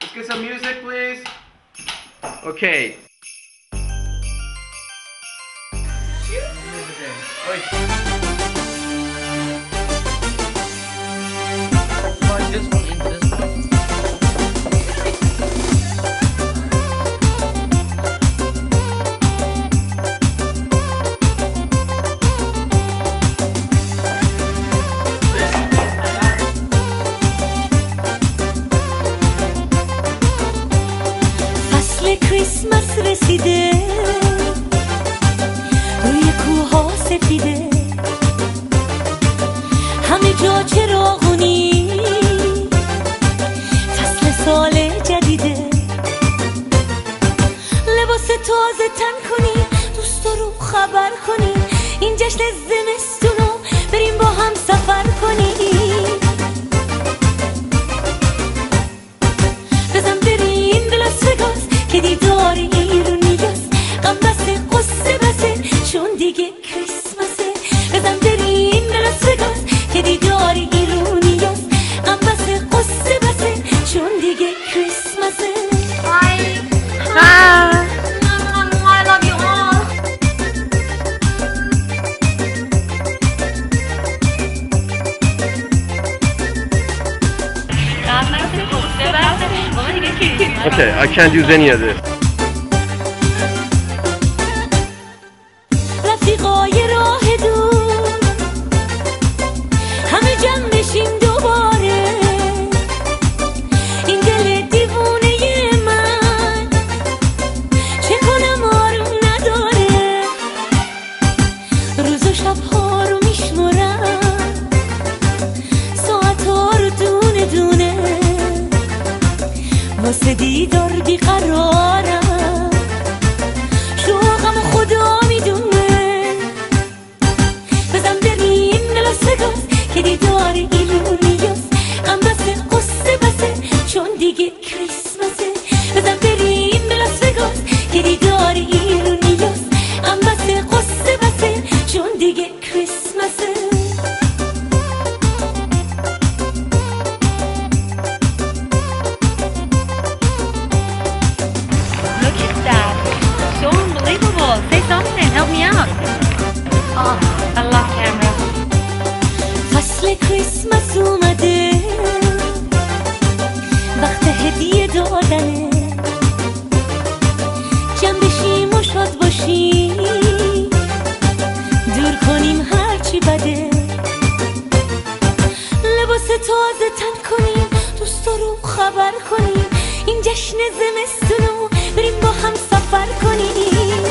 Let's get some music, please. Okay. This one in this one. فصل کریسمس رسیده، روی کوها سفیده، همه جا چراغونی، فصل سال جدیده. لباس تازه تن کنی، دوستا رو خبر کنی، این جشن زمستونو بریم با هم سفر کنی. بزن بریم به لاس وگاس که دیدار ایرونیاست، غم بسه قصه بسه چون دیگه کریسمسه. بزن بریم به لاس وگاس که دیدار ایرونیاست، غم بسه قصه بسه چون دیگه کریسمسه. I love you all. Okay, I can't use any of this. رفیقای راه دور همه جمع بشیم دوباره، این دل دیوونه من چه کنم آروم نداره. روز و شب ها رو میشمرم، ساعت ها رو دونه دونه، واسه دیدار بیقرارم، شوقم خدا میدونه. بزن بریم به لاس وگاس که دیدار ایرونیاست، غم بسه قصه بسه چون دیگه کریسمسه. بزن بریم به لاس وگاس که دیدار ایرونیاست، غم بسه قصه بسه چون دیگه کریسمسه. Look at that. So unbelievable. Say something. Help me out. Oh, I love camera. فصل کریسمس اومده، وقت هدیه دادنه، جمع بشیم و شاد باشیم، دور کنیم هرچی بده. لباس تازه تن کنیم، دوستا رو خبر کنیم، این جشن زمستونو بریم با هم سفر کنیم.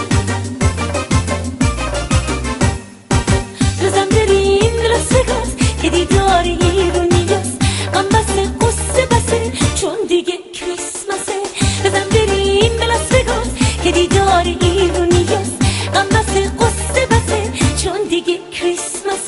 بزن بریم به لاس وگاس که دیدار ایرونیاست، غم بسه قصه بسه چون دیگه کریسمسه. بزن بریم به لاس وگاس که دیدار ایرونیاست، غم بسه قصه بسه چون دیگه کریسمسه.